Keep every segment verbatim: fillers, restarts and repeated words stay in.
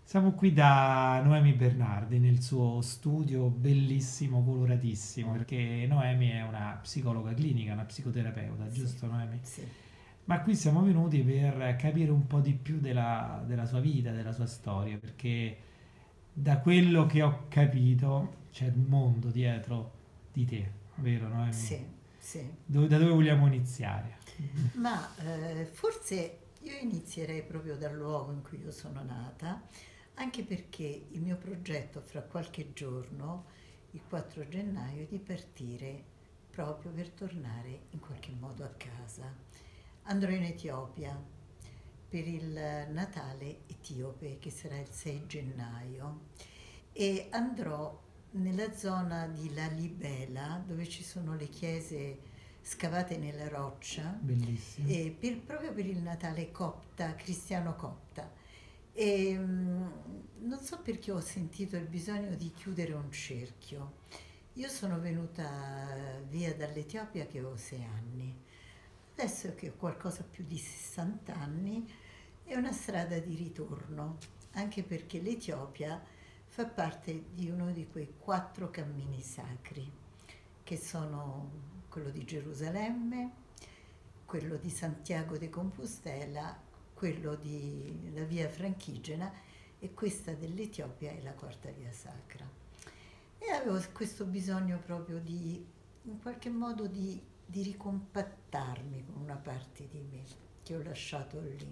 Siamo qui da Noemi Bernardi nel suo studio bellissimo, coloratissimo, perché Noemi è una psicologa clinica, una psicoterapeuta, Sì, giusto Noemi? sì, Ma qui siamo venuti per capire un po' di più della, della sua vita, della sua storia, perché da quello che ho capito c'è il mondo dietro di te, vero Noemi? sì, sì. Dove- da dove vogliamo iniziare? Ma eh, forse io inizierei proprio dal luogo in cui io sono nata, anche perché il mio progetto fra qualche giorno, il quattro gennaio, è di partire proprio per tornare in qualche modo a casa. Andrò in Etiopia per il Natale etiope, che sarà il sei gennaio, e andrò nella zona di Lalibela, dove ci sono le chiese scavate nella roccia, Bellissimo. e per- proprio per il Natale copta, cristiano copta. E mm, non so perché ho sentito il bisogno di chiudere un cerchio. Io sono venuta via dall'Etiopia che avevo sei anni. Adesso che ho qualcosa più di sessanta anni, è una strada di ritorno, anche perché l'Etiopia fa parte di uno di quei quattro cammini sacri, che sono quello di Gerusalemme, quello di Santiago de Compostela, quello della via Franchigena, e questa dell'Etiopia è la quarta via sacra. E avevo questo bisogno proprio di, in qualche modo, di, di ricompattarmi con una parte di me che ho lasciato lì.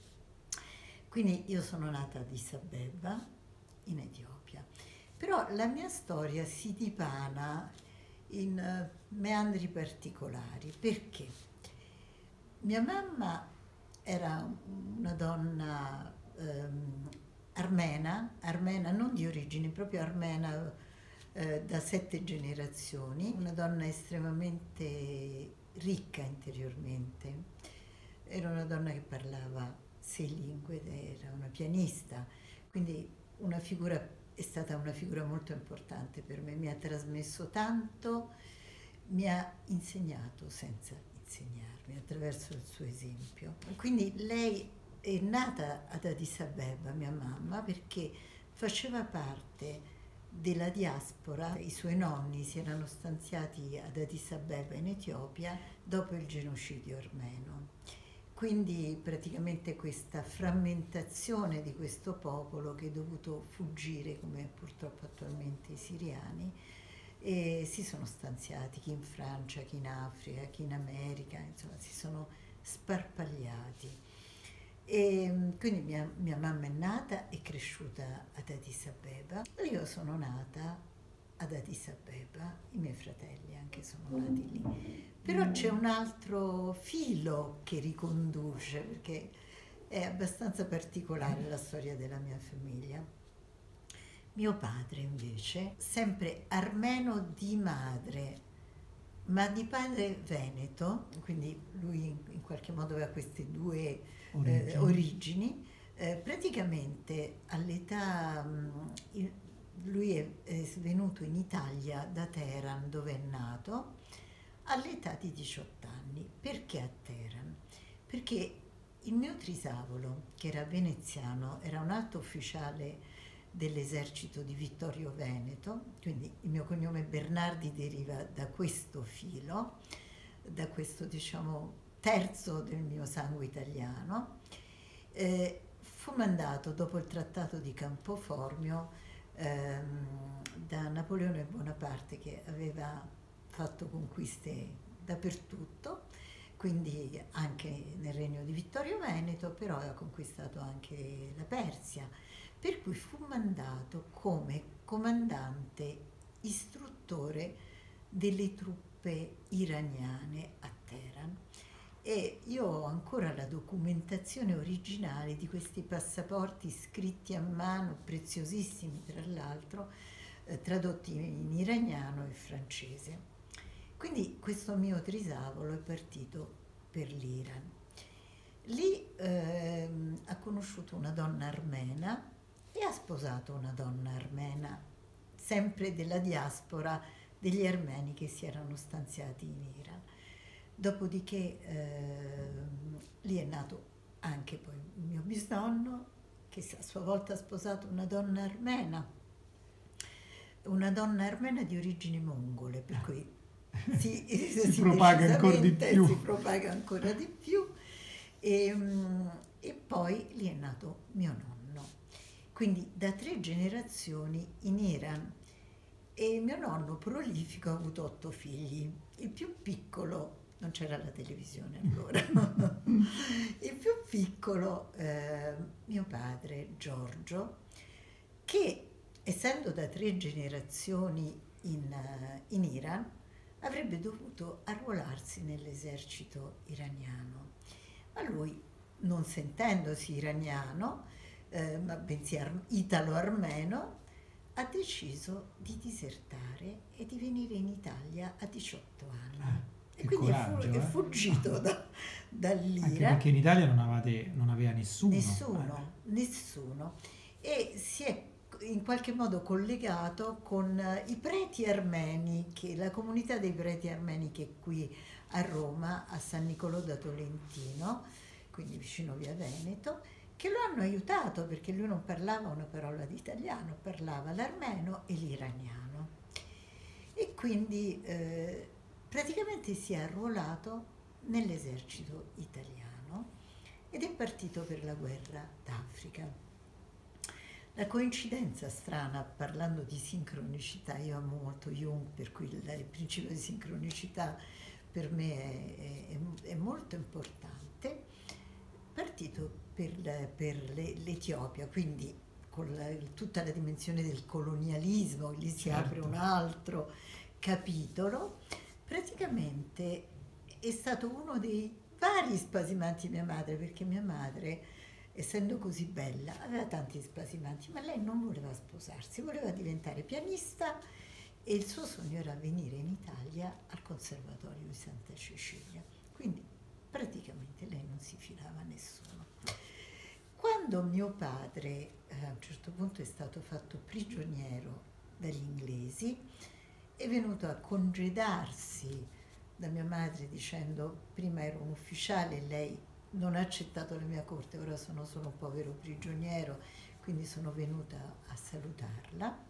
Quindi io sono nata ad Addis Abeba, in Etiopia, però la mia storia si dipana in eh, meandri particolari. Perché? Mia mamma era una donna ehm, armena, armena non di origine, proprio armena, eh, da sette generazioni, una donna estremamente ricca interiormente. Era una donna che parlava sei lingue ed era una pianista, quindi una figura, è stata una figura molto importante per me, mi ha trasmesso tanto, mi ha insegnato senza insegnarmi attraverso il suo esempio. Quindi lei è nata ad Addis Abeba, mia mamma, perché faceva parte della diaspora. I suoi nonni si erano stanziati ad Addis Abeba in Etiopia dopo il genocidio armeno. Quindi praticamente questa frammentazione di questo popolo che è dovuto fuggire, come purtroppo attualmente i siriani, e si sono stanziati chi in Francia, chi in Africa, chi in America, insomma si sono sparpagliati. E mm, quindi mia, mia mamma è nata e cresciuta ad Addis Abeba. Io sono nata ad Addis Abeba, i miei fratelli anche sono nati lì. Però c'è un altro filo che riconduce, perché è abbastanza particolare la storia della mia famiglia. Mio padre invece, sempre armeno di madre, ma di padre veneto, quindi lui in, in qualche modo aveva queste due eh, Origini. origini, eh, praticamente all'età, mh, il- lui è, è venuto in Italia da Teheran, dove è nato, all'età di diciotto anni. Perché a Teheran? Perché il mio trisavolo, che era veneziano, era un alto ufficiale dell'esercito di Vittorio Veneto, quindi il mio cognome Bernardi deriva da questo filo, da questo, diciamo, terzo del mio sangue italiano. Eh, fu mandato dopo il trattato di Campoformio ehm, da Napoleone Bonaparte, che aveva fatto conquiste dappertutto, quindi anche nel regno di Vittorio Veneto, però aveva conquistato anche la Persia, per cui fu mandato come comandante istruttore delle truppe iraniane a Teheran. E io ho ancora la documentazione originale di questi passaporti scritti a mano, preziosissimi tra l'altro, eh, tradotti in iraniano e francese. Quindi questo mio trisavolo è partito per l'Iran. Lì ehm, ha conosciuto una donna armena e ha sposato una donna armena, sempre della diaspora degli armeni che si erano stanziati in Iran. Dopodiché ehm, lì è nato anche poi il mio bisnonno, che a sua volta ha sposato una donna armena, una donna armena di origini mongole, per cui si, si, si propaga ancora di più. Si propaga ancora di più. E, e poi lì è nato mio nonno. Quindi da tre generazioni in Iran. E mio nonno prolifico ha avuto otto figli. Il più piccolo, non c'era la televisione allora, il più piccolo, eh, mio padre Giorgio, che essendo da tre generazioni in, in Iran, avrebbe dovuto arruolarsi nell'esercito iraniano. Ma lui, non sentendosi iraniano, eh, ma bensì ar- italo-armeno, ha deciso di disertare e di venire in Italia a diciotto anni. Ah, e quindi coraggio, è, fu- eh? è fuggito da, dall'Iran. Anche perché in Italia non, avete, non aveva nessuno. Nessuno, eh. nessuno. E si è in qualche modo collegato con i preti armeni, che la comunità dei preti armeni che è qui a Roma, a San Nicolò da Tolentino, quindi vicino via Veneto, che lo hanno aiutato perché lui non parlava una parola di italiano, parlava l'armeno e l'iraniano. E quindi eh, praticamente si è arruolato nell'esercito italiano ed è partito per la guerra d'Africa. La coincidenza strana, parlando di sincronicità, io amo molto Jung, per cui il, il principio di sincronicità per me è, è, è molto importante, partito per, per le, l'Etiopia, quindi con la, tutta la dimensione del colonialismo, lì si certo. apre un altro capitolo, praticamente è stato uno dei vari spasimanti di mia madre, perché mia madre, essendo così bella, aveva tanti spasimanti, ma lei non voleva sposarsi, voleva diventare pianista e il suo sogno era venire in Italia al Conservatorio di Santa Cecilia. Quindi praticamente lei non si filava a nessuno. Quando mio padre eh, a un certo punto è stato fatto prigioniero dagli inglesi, è venuto a congedarsi da mia madre dicendo: prima ero un ufficiale, lei non ha accettato la mia corte, ora sono solo un povero prigioniero, quindi sono venuta a salutarla.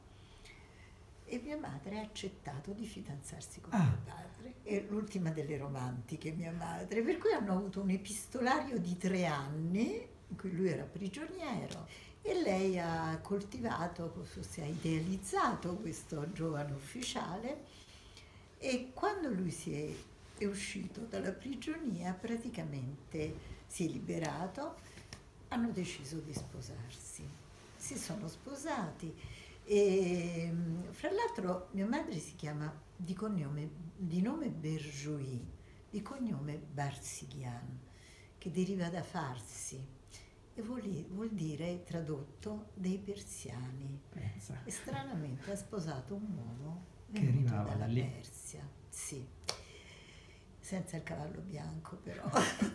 E mia madre ha accettato di fidanzarsi con ah. mio padre. È l'ultima delle romantiche, mia madre, per cui hanno avuto un epistolario di tre anni in cui lui era prigioniero e lei ha coltivato, forse ha idealizzato questo giovane ufficiale, e quando lui si è, è uscito dalla prigionia, praticamente si è liberato, hanno deciso di sposarsi. Si sono sposati e fra l'altro mia madre si chiama di cognome, di nome Berjoui, di cognome Barsighian, che deriva da farsi e vuol, vuol dire, tradotto, dei persiani. Pensa. E stranamente ha sposato un uomo che arrivava dalla da lì. Persia, sì, senza il cavallo bianco però.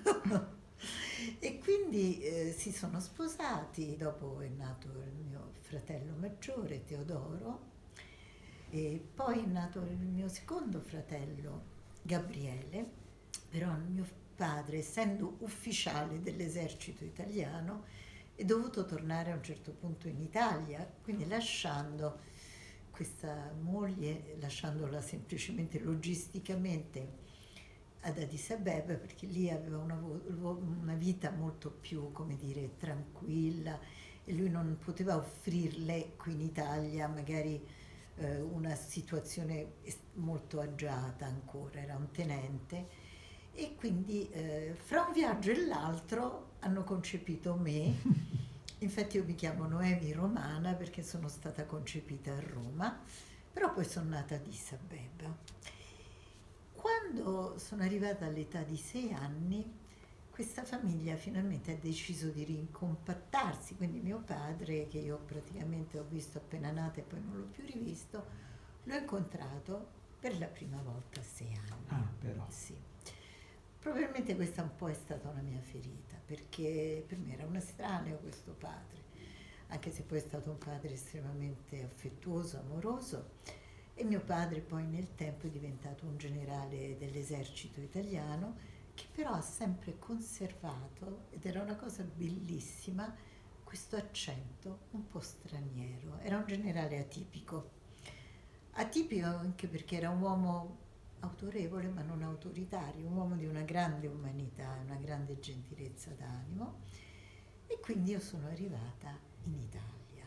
E quindi eh, si sono sposati, dopo è nato il mio fratello maggiore Teodoro e poi è nato il mio secondo fratello Gabriele, però il mio padre, essendo ufficiale dell'esercito italiano, è dovuto tornare a un certo punto in Italia, quindi lasciando questa moglie, lasciandola semplicemente logisticamente ad Addis Abeba, perché lì aveva una, una vita molto più, come dire, tranquilla, e lui non poteva offrirle qui in Italia magari eh, una situazione molto agiata ancora, era un tenente, e quindi eh, fra un viaggio e l'altro hanno concepito me. Infatti io mi chiamo Noemi Romana perché sono stata concepita a Roma, però poi sono nata ad Addis Abeba. Quando sono arrivata all'età di sei anni, questa famiglia finalmente ha deciso di rincompattarsi, quindi mio padre, che io praticamente ho visto appena nata e poi non l'ho più rivisto, l'ho incontrato per la prima volta a sei anni. Ah, però. Sì. Probabilmente questa un po' è stata una mia ferita, perché per me era un estraneo questo padre, anche se poi è stato un padre estremamente affettuoso, amoroso. E mio padre poi nel tempo è diventato un generale dell'esercito italiano, che però ha sempre conservato, ed era una cosa bellissima, questo accento un po' straniero. Era un generale atipico. Atipico anche perché era un uomo autorevole ma non autoritario, un uomo di una grande umanità, una grande gentilezza d'animo, e quindi io sono arrivata in Italia.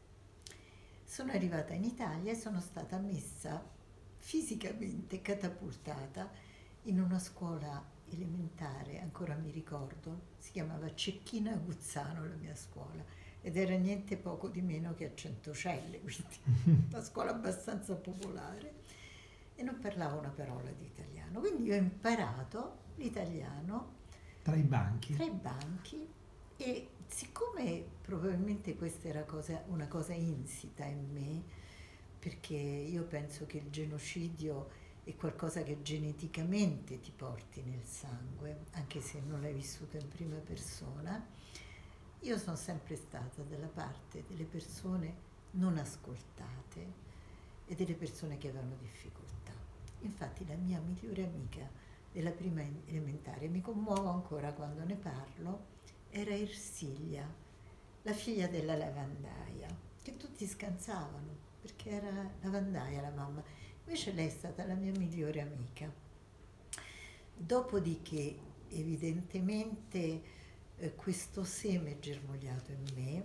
Sono arrivata in Italia e sono stata messa fisicamente, catapultata in una scuola elementare, ancora mi ricordo, si chiamava Cecchina Aguzzano la mia scuola, ed era niente poco di meno che a Centocelle, quindi una scuola abbastanza popolare, e non parlavo una parola di italiano, quindi io ho imparato l'italiano Tra i banchi. tra i banchi, e siccome probabilmente questa era cosa, una cosa insita in me, perché io penso che il genocidio è qualcosa che geneticamente ti porti nel sangue, anche se non l'hai vissuto in prima persona, io sono sempre stata dalla parte delle persone non ascoltate e delle persone che avevano difficoltà. Infatti la mia migliore amica della prima elementare, mi commuovo ancora quando ne parlo, era Ersilia, la figlia della lavandaia, che tutti scansavano perché era lavandaia la mamma, invece lei è stata la mia migliore amica. Dopodiché evidentemente eh, questo seme è germogliato in me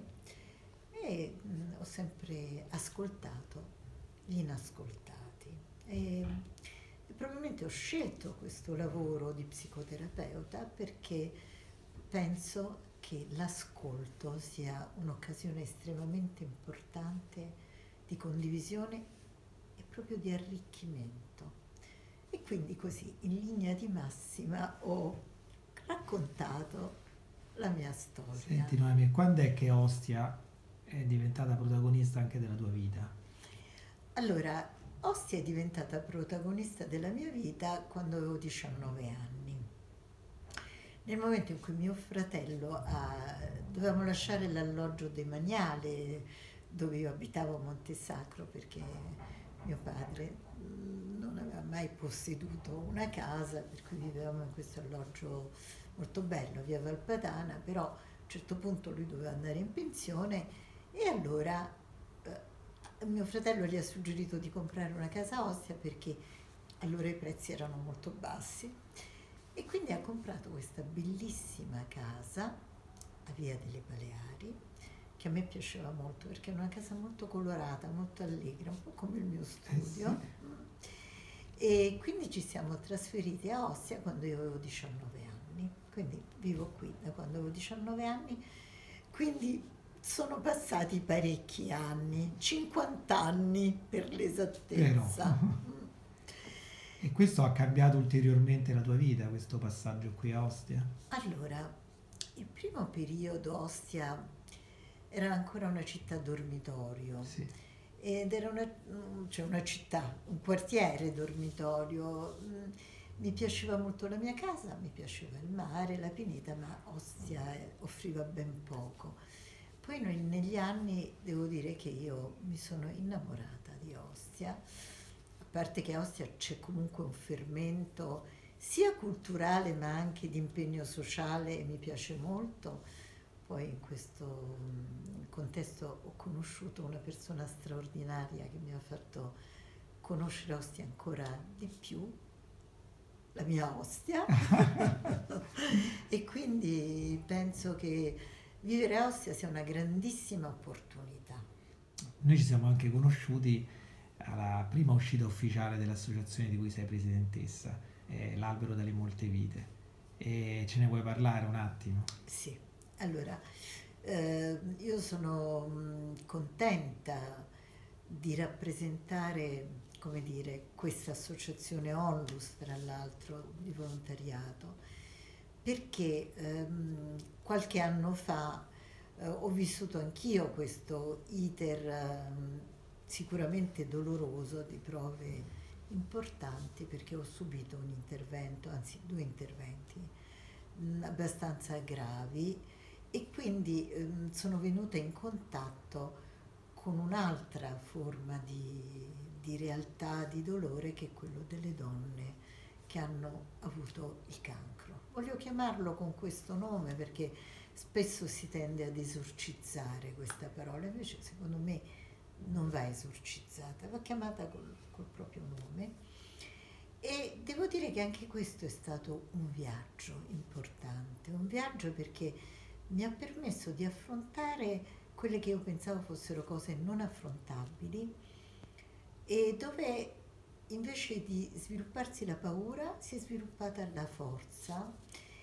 e mh, ho sempre ascoltato gli inascoltati e, e probabilmente ho scelto questo lavoro di psicoterapeuta perché penso che l'ascolto sia un'occasione estremamente importante di condivisione e proprio di arricchimento. E quindi così, in linea di massima, ho raccontato la mia storia. Senti Noemi, quando è che Ostia è diventata protagonista anche della tua vita? Allora, Ostia è diventata protagonista della mia vita quando avevo diciannove anni. Nel momento in cui mio fratello ha, dovevamo lasciare l'alloggio demaniale dove io abitavo a Montesacro perché mio padre non aveva mai posseduto una casa, per cui vivevamo in questo alloggio molto bello, via Valpadana, però a un certo punto lui doveva andare in pensione e allora eh, mio fratello gli ha suggerito di comprare una casa a Ostia perché allora i prezzi erano molto bassi. E quindi ha comprato questa bellissima casa a Via delle Baleari, che a me piaceva molto perché è una casa molto colorata, molto allegra, un po' come il mio studio. Eh sì. E quindi ci siamo trasferiti a Ostia quando io avevo diciannove anni, quindi vivo qui da quando avevo diciannove anni, quindi sono passati parecchi anni, cinquanta anni per l'esattezza. Vero. E questo ha cambiato ulteriormente la tua vita, questo passaggio qui a Ostia? Allora, il primo periodo Ostia era ancora una città dormitorio, Sì. ed era una, cioè una città, un quartiere dormitorio. Mi piaceva molto la mia casa, mi piaceva il mare, la pineta, ma Ostia offriva ben poco. Poi negli anni devo dire che io mi sono innamorata di Ostia. A parte che a Ostia c'è comunque un fermento sia culturale ma anche di impegno sociale e mi piace molto. Poi in questo contesto ho conosciuto una persona straordinaria che mi ha fatto conoscere Ostia ancora di più, la mia Ostia. E quindi penso che vivere a Ostia sia una grandissima opportunità. Noi ci siamo anche conosciuti alla prima uscita ufficiale dell'associazione di cui sei presidentessa, eh, l'Albero delle Molte Vite. E ce ne vuoi parlare un attimo? Sì, allora eh, io sono mh, contenta di rappresentare, come dire, questa associazione Onlus, tra l'altro, di volontariato, perché ehm, qualche anno fa eh, ho vissuto anch'io questo iter ehm, sicuramente doloroso, di prove importanti, perché ho subito un intervento, anzi due interventi mh, abbastanza gravi, e quindi ehm, sono venuta in contatto con un'altra forma di, di realtà, di dolore, che è quello delle donne che hanno avuto il cancro. Voglio chiamarlo con questo nome perché spesso si tende ad esorcizzare questa parola, invece secondo me non va esorcizzata, va chiamata col, col proprio nome. E devo dire che anche questo è stato un viaggio importante, un viaggio perché mi ha permesso di affrontare quelle che io pensavo fossero cose non affrontabili e dove invece di svilupparsi la paura si è sviluppata la forza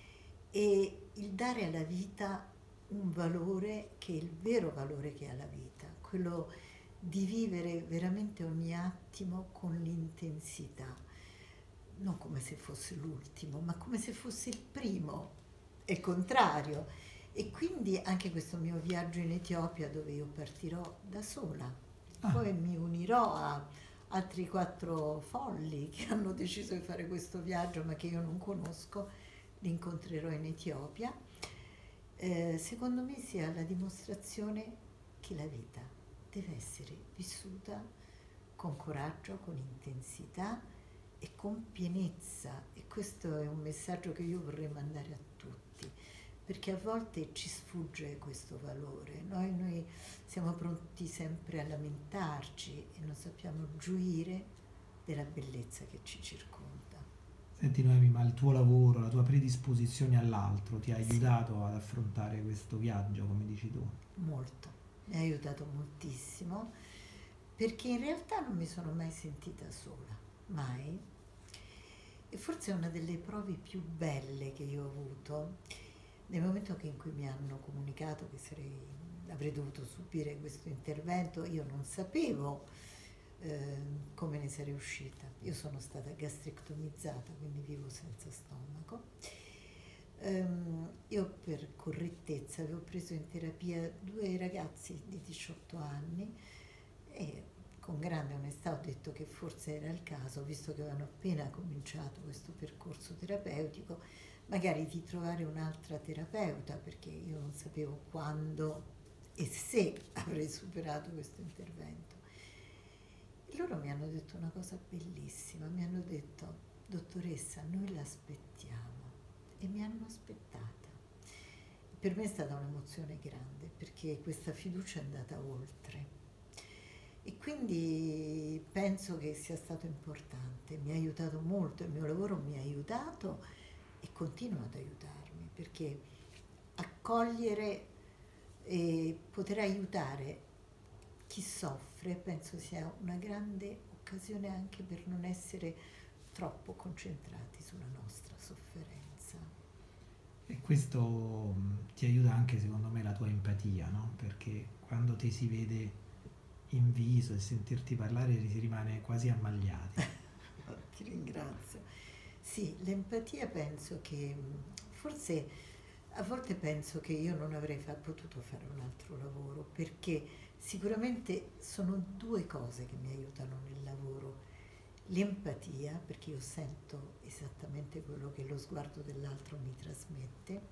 e il dare alla vita un valore che è il vero valore che ha la vita, quello di vivere veramente ogni attimo con l'intensità, non come se fosse l'ultimo, ma come se fosse il primo, è il contrario. E quindi anche questo mio viaggio in Etiopia, dove io partirò da sola, Ah, poi mi unirò a altri quattro folli che hanno deciso di fare questo viaggio ma che io non conosco, li incontrerò in Etiopia. Eh, secondo me sia la dimostrazione che la vita deve essere vissuta con coraggio, con intensità e con pienezza, e questo è un messaggio che io vorrei mandare a tutti, perché a volte ci sfugge questo valore, noi, noi siamo pronti sempre a lamentarci e non sappiamo gioire della bellezza che ci circonda. senti Noemi, ma il tuo lavoro, la tua predisposizione all'altro ti ha Sì, aiutato ad affrontare questo viaggio, come dici tu? molto, mi ha aiutato moltissimo, perché in realtà non mi sono mai sentita sola, mai. E forse è una delle prove più belle che io ho avuto nel momento in cui mi hanno comunicato che sarei, avrei dovuto subire questo intervento. Io non sapevo eh, come ne sarei uscita. Io sono stata gastrectomizzata, quindi vivo senza stomaco. Um, io per correttezza avevo preso in terapia due ragazzi di diciotto anni e con grande onestà ho detto che forse era il caso, visto che avevano appena cominciato questo percorso terapeutico, magari di trovare un'altra terapeuta, perché io non sapevo quando e se avrei superato questo intervento. E loro mi hanno detto una cosa bellissima, mi hanno detto: dottoressa, noi l'aspettiamo. E mi hanno aspettata. Per me è stata un'emozione grande, perché questa fiducia è andata oltre. E quindi penso che sia stato importante, mi ha aiutato molto, il mio lavoro mi ha aiutato e continua ad aiutarmi, perché accogliere e poter aiutare chi soffre penso sia una grande occasione anche per non essere troppo concentrati sulla nostra sofferenza. E questo mh, ti aiuta anche, secondo me, la tua empatia, no? Perché quando ti si vede in viso e sentirti parlare si rimane quasi ammagliati. Ti ringrazio. Sì, l'empatia penso che forse a volte penso che io non avrei fa- potuto fare un altro lavoro, perché sicuramente sono due cose che mi aiutano nel lavoro. L'empatia, perché io sento esattamente quello che lo sguardo dell'altro mi trasmette,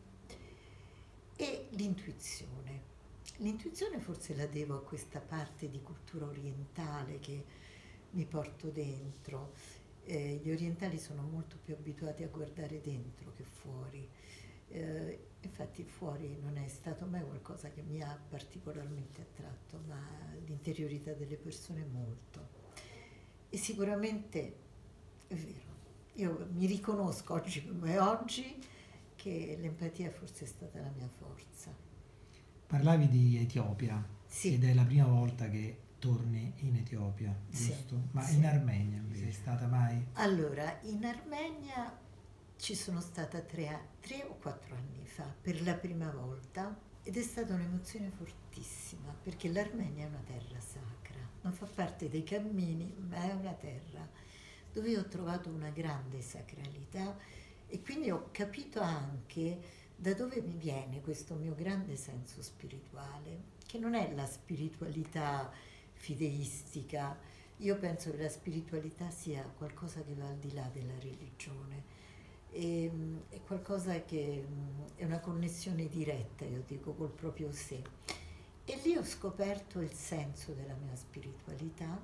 e l'intuizione. L'intuizione forse la devo a questa parte di cultura orientale che mi porto dentro. Eh, gli orientali sono molto più abituati a guardare dentro che fuori. Eh, infatti fuori non è stato mai qualcosa che mi ha particolarmente attratto, ma l'interiorità delle persone molto. E sicuramente è vero, io mi riconosco oggi come oggi che l'empatia forse è stata la mia forza. Parlavi di Etiopia ed Sì, è la prima volta che torni in Etiopia, sì, giusto? Ma in sì. Armenia invece sei stata mai? Allora, in Armenia ci sono stata tre, a- tre o quattro anni fa per la prima volta ed è stata un'emozione fortissima perché l'Armenia è una terra sacra, non fa parte dei cammini, ma è una terra dove ho trovato una grande sacralità e quindi ho capito anche da dove mi viene questo mio grande senso spirituale, che non è la spiritualità fideistica. Io penso che la spiritualità sia qualcosa che va al di là della religione, e, è qualcosa che mh, è una connessione diretta, io dico, col proprio sé. E lì ho scoperto il senso della mia spiritualità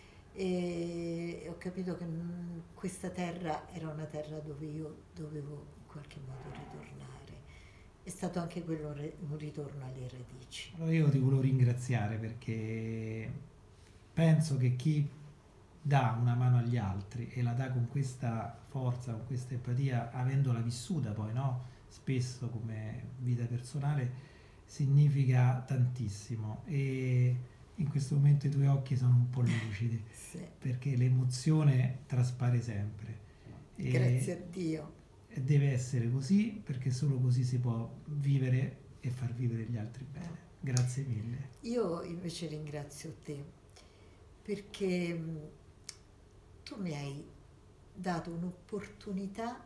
e ho capito che mh, questa terra era una terra dove io dovevo in qualche modo ritornare. è stato anche quello un re- un ritorno alle radici. Allora io ti volevo ringraziare perché penso che chi dà una mano agli altri e la dà con questa forza, con questa empatia, avendola vissuta poi, no? Spesso come vita personale, significa tantissimo. E in questo momento i tuoi occhi sono un po' lucidi Sì, perché l'emozione traspare sempre. grazie E a Dio. e deve essere così perché solo così si può vivere e far vivere gli altri bene. Grazie mille. Io invece ringrazio te perché mh, tu mi hai dato un'opportunità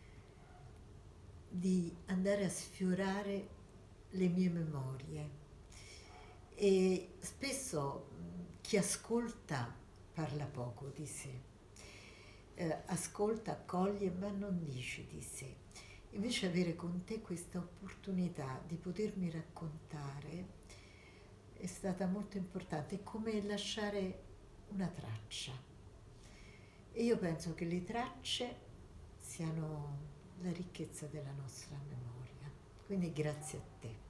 di andare a sfiorare le mie memorie e spesso mh, chi ascolta parla poco di sé. Eh, ascolta, accoglie, ma non dice di sé. Invece avere con te questa opportunità di potermi raccontare è stata molto importante, è come lasciare una traccia. E io penso che le tracce siano la ricchezza della nostra memoria. Quindi grazie a te.